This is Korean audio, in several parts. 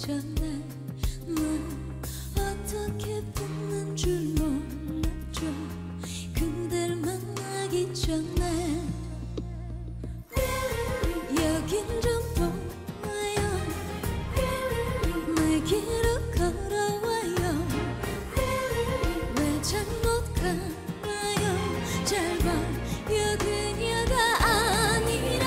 전에 난 어떻게 붙는 줄 몰랐죠. 그댈 만나기 전에 여긴 좀 보아요. 내게로 걸어와요. 왜 잘못 가나요? 잘 봐요. 그녀가 아니라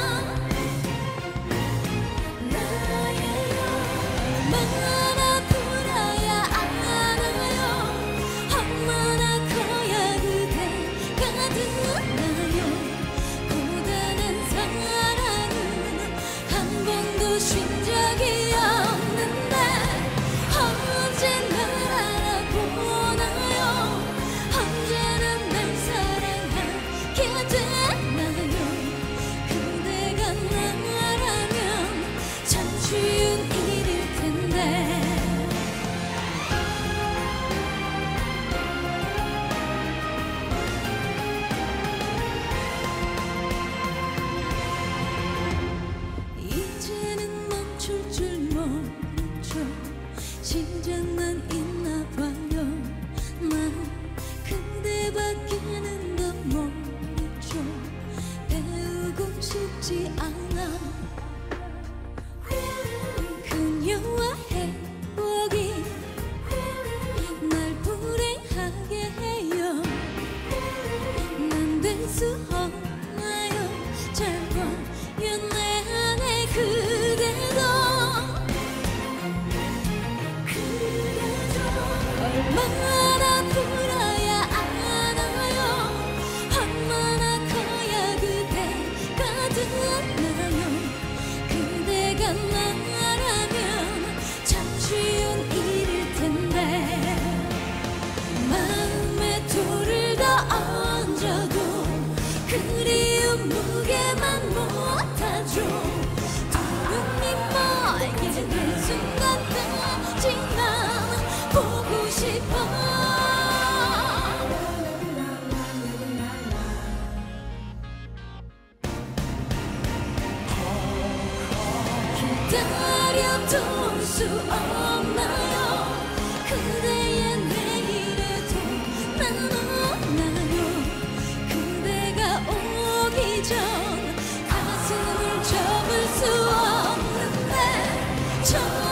나예요. 얼마나 아프라야 알아요. 얼마나 커야 그대가 듣나요. 고단한 사랑은 한 번도 쉰 적이 없는데 언제 날 알아보나요. 언제나 날 사랑하게 되나요. 그대가 나라면 참 쉬운 일일 텐데. 이제는 멈출 줄 모르죠. 심장만 있나 봐요. 난 그대밖에는 더 모르죠. 배우고 싶지 않아. 그녀와 행복이 날 불행하게 해요. 난 될 수 없나요. 잘 봐요. 내 안에 그대도 얼마나 아프라야 알아요. 얼마나 커야 그대가 듣나요. 그대가 나라면 참 쉬운 일일 텐데. 마음에 돌을 더 얹어도 그리움 무게만 못하죠. 두눈이 멀게 될 순간까지 난 보고 싶어. 기다려둘 수 없나요. 그대의 내일에도 난 오나요. 그대가 오기 전 가슴을 접을 수 없는데